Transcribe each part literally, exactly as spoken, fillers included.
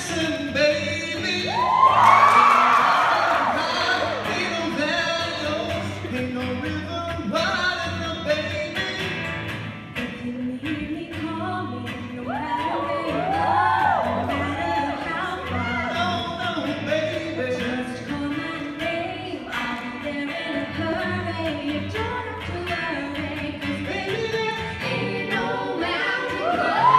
listen, baby. Ain't no valley, ain't no river wide enough, baby. If you hear me calling, no matter where you are, no matter how far, No, no, baby. just call my name. I'll be there in a hurry. You don't have to worry, 'cause baby, there ain't no mountain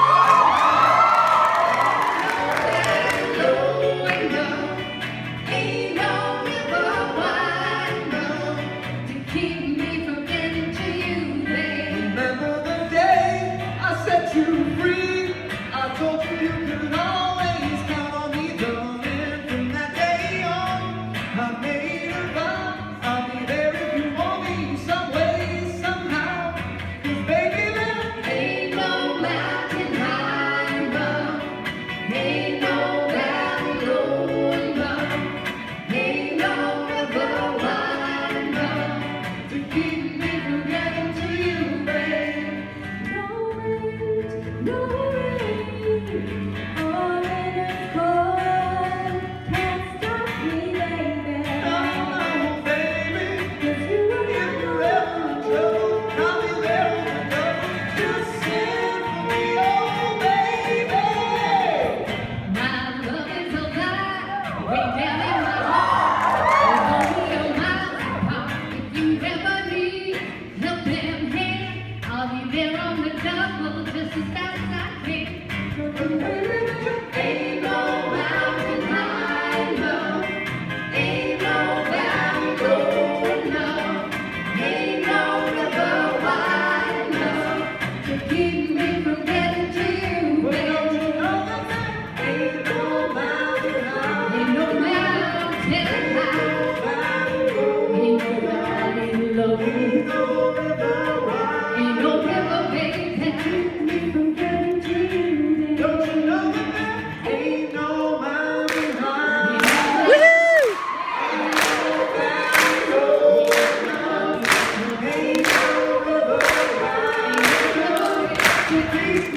low enough, ain't no river wide enough to keep me from getting to you, baby. Remember the day I set you free? I told you you could always count on me, darling. From that day on, I made a vow I'll be there if you want me, some way, somehow. 'Cause baby, there Ain't no mountain high enough, ain't no valley low enough, ain't no river wide enough to keep me from getting to you, babe. No wind, no rain, all in its cold can't stop me, baby. no, no, baby. 'Cause you If you're ever in trouble, I'll be there on the double. Just send for me, oh baby. my love is alive, way down in my heart. We're only a mile apart. If you ever need helping hand, I'll be there on the double, just as fast as I can. Ain't no mountain high enough, ain't no valley low enough, ain't no river wide enough to keep me from getting to you, Well, baby. don't you know that there ain't no mountain high, Ain't no mountain high, ain't no valley low, ain't no river wide. ain't no river, baby, that keep me from getting to you, baby. Don't you know that there ain't no mountain high, Woo! ain't no valley low enough, ain't no river wide enough to keep